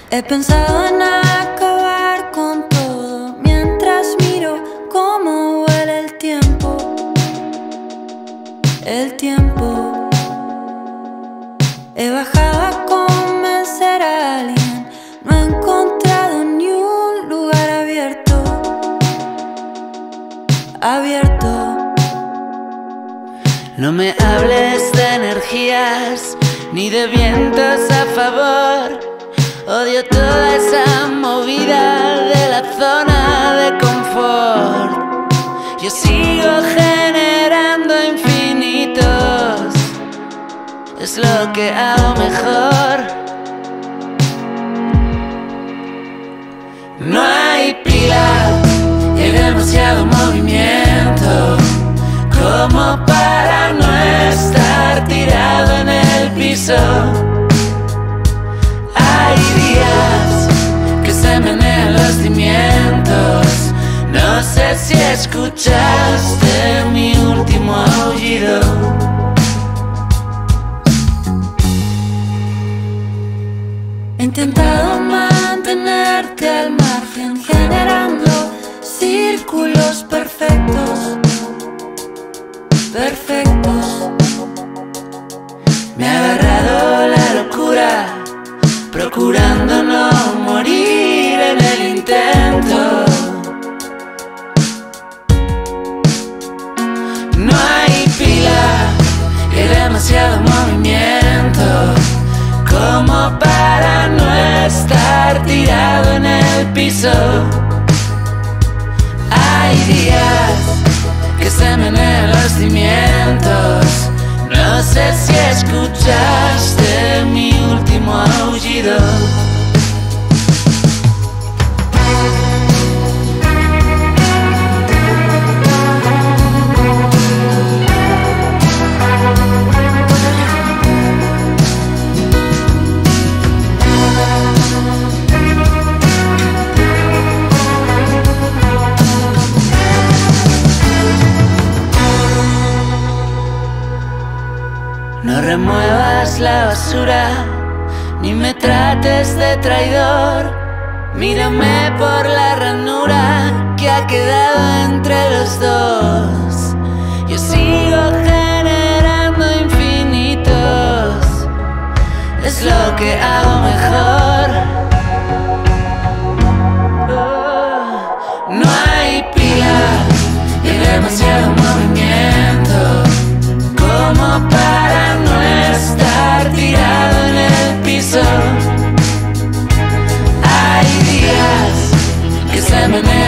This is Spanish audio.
He pensado en acabar con todo mientras miro cómo vuela el tiempo. El tiempo. He bajado a convencer a alguien, no he encontrado ni un lugar abierto. Abierto. No me hables de energías ni de vientos a favor. Odio toda esa movida de la zona de confort. Yo sigo generando infinitos, es lo que hago mejor. No hay pila, hay demasiado movimiento como para no estar tirado en el piso. Hay días que se menean los cimientos. No sé si escuchaste mi último aullido. He intentado mantenerte al margen, generando círculos perfectos. Perfectos. Me ha agarrado la locura, procurando no morir en el intento. No hay pila, hay demasiado movimiento como para no estar tirado en el piso. Hay días que se menean los cimientos. No sé si escuchaste mi último aullido. No remuevas la basura, ni me trates de traidor. Mírame por la ranura que ha quedado entre los dos. Yo sigo generando infinitos, es lo que hago mejor. No hay pila, hay demasiado movimiento como para no estar tirado en el piso. Hay días que se menean